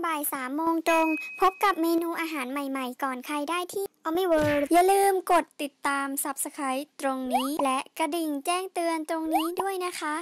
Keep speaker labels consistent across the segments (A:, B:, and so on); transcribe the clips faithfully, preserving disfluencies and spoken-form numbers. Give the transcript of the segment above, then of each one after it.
A: บ่ายสามโมงตรงพบกับเมนูอาหารใหม่ๆก่อนใครได้ที่ ออมมี่ เวิลด์ อย่าลืมกดติดตาม ซับสไครบ์ ตรงนี้และกระดิ่งแจ้งเตือนตรงนี้ด้วยนะคะ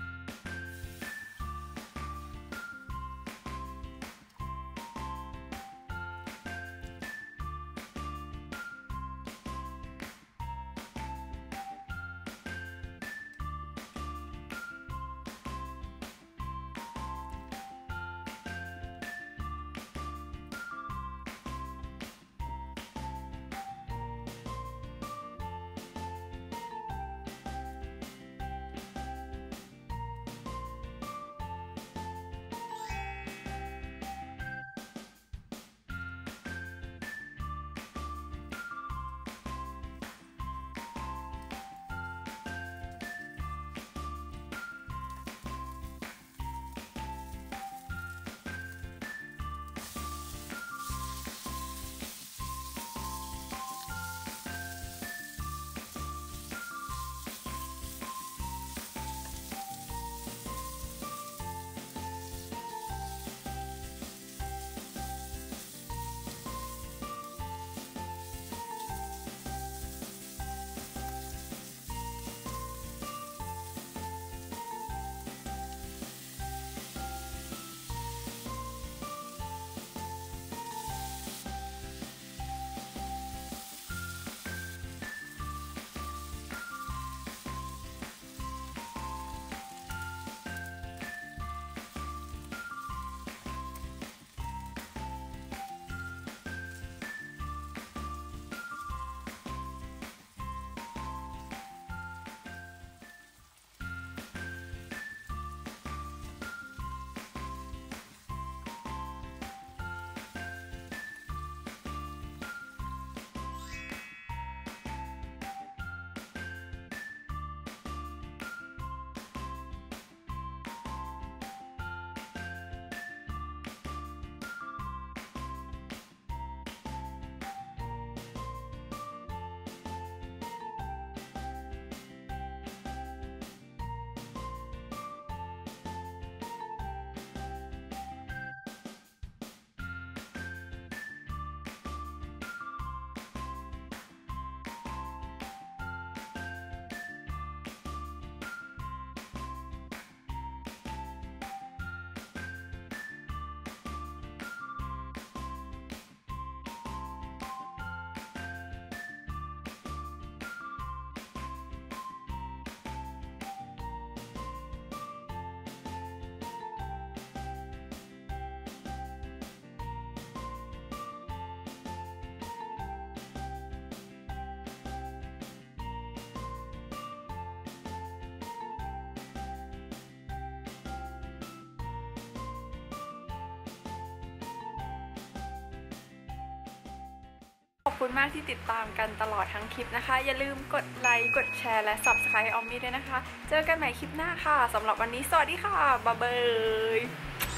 B: ขอบคุณมากที่ติดตามกันตลอดทั้งคลิปนะคะอย่าลืมกดไลค์กดแชร์และ ซับสไครบ์ ออมมี่ด้วยนะคะเจอกันใหม่คลิปหน้าค่ะสำหรับวันนี้สวัสดีค่ะบ๊ายบาย